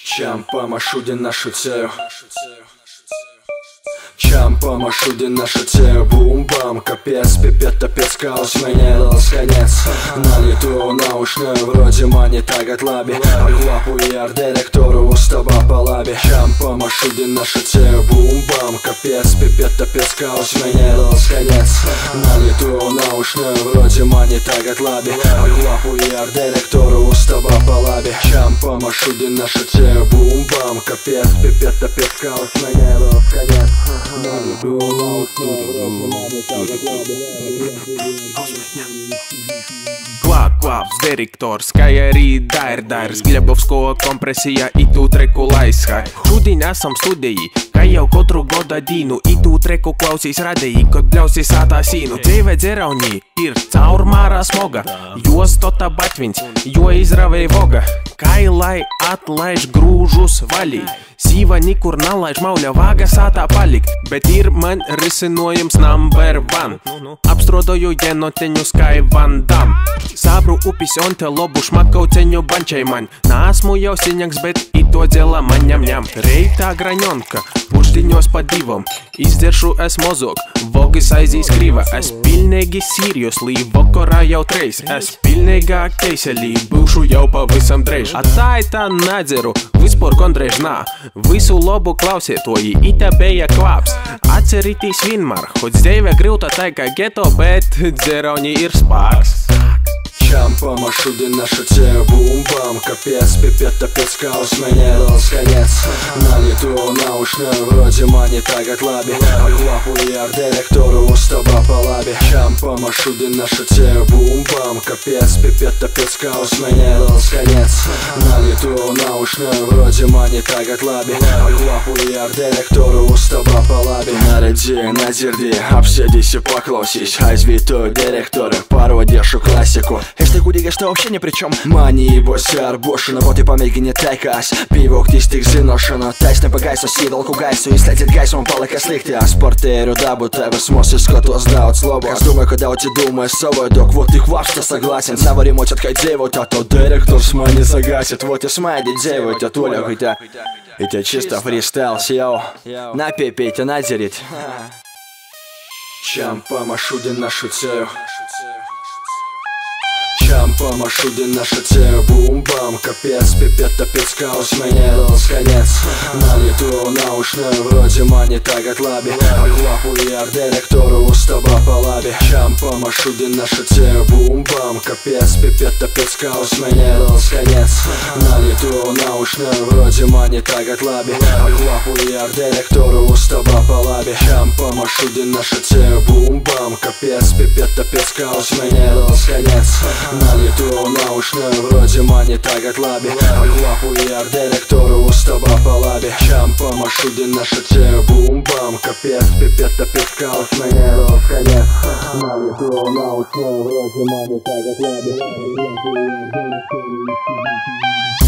Чем помашу на шутею, чем помашу на шутею, бум-бам, капец, пипет, топец, каус, мне дался конец. На лету наушную, вроде мани тагат лаби, аквапу и арт-директору устаба по лаби. Чем помашу на шутею, бум-бам, капец, пипет, топец, каус, мне дался конец. На лету наушную, вроде мани тагат лаби, аквапу и арт-директору устаба по лаби. Чем помашу на шутею, бум-бам, капец, пипет, топец, каус, мне дался конец. Клап, директорская ридайр, с Глебовского компрессия и tu treku laiskai. Šodien esam studijī, kā jau katru godu dienu, i tu treku klausīs radījī, kad bļausīs ātā sīnu. Dzīve dzeraunī ir caur mārā smoga, jo stota batvins, jo izravei voga. Kai lai atlaiž grūžus valī, sīva nikur nalaiž mauļa vāga sātā palikt, bet ir man risinojums number one. Apstrodoju jenoteņus kai Van Damme. Sabru upis onte lobu šmakauceņu bančai man. Nāsmu jau siņaks, bet i to dzela man ņem. Reitā graņonka, pušdiņos pa divom. Izdzeršu es mozog, vogis aizīs krīva. Es pilnīgi seriously, vakarā jau treis. Es pilnīgā keiselī, būšu jau pavisam dreiž. A tā i tā nedzeru, vispār kondreiž nā. Visu labu klausietoji, i te beja klāps. Atcerītīs vienmēr, hoć dzīve grūta tai kā geto, bet dzerauni ir spāks. Чем помашу на шутею, бум-бам, капец, пипет, топец, каус, мне дался конец. На лету наушную, вроде мани тагат лаби, аквапу и арт-директору устаба по лаби. Чем помашу на шутею, бум-бам, капец, пипет, топец, каус, мне дался конец. На лету наушную, вроде мани тагат лаби, аквапу и арт-директору устаба по лаби. Нареди, надерди, обсядись и поклаусись, айзвиту директоры, пародишу классику. Если кудига, что вообще ни при чем. Мани боси арбошина, вот и помегине тайкас. Пиво ктистик зиношено, тайс не погайсо, сидалку гайсу. И слетит гайсом палака слихти, а спортерю дабу тебе смоси скоту сдаут слово. Аз думаю, когда у тебя думаешь совой док, вот и хвап, что согласен. Заварим от откай девут, а то директор с мани загасит. Вот и смайди девут, а то лягайте. И тебя чисто фристайл, сел. Напей, пейте, надерит. Чем помашу на шутею, чем помашу на шутею, бум-бам, капец, пипет, топец, каус, мне дался конец. На лету наушную, вроде мани тагат лаби, аквапу и арт-директору устаба по лаби. Чем помашу на шутею, бум-бам, капец, пипет, топец, каус, мне дался конец. На лету наушную, вроде мани тагат лаби, аквапу и арт-директору устаба по лаби. Чем помашу на шутею, бум-бам, капец, пипет, топец, каус, мне дался конец. На лету наушную, вроде мани тагат лаби, аквапу и арт-директору устаба по лаби. Чем помашу на шутею, бум-бам, капец, пипет, топец, каус, мне дался конец. На лету наушную, вроде мани тагат лаби.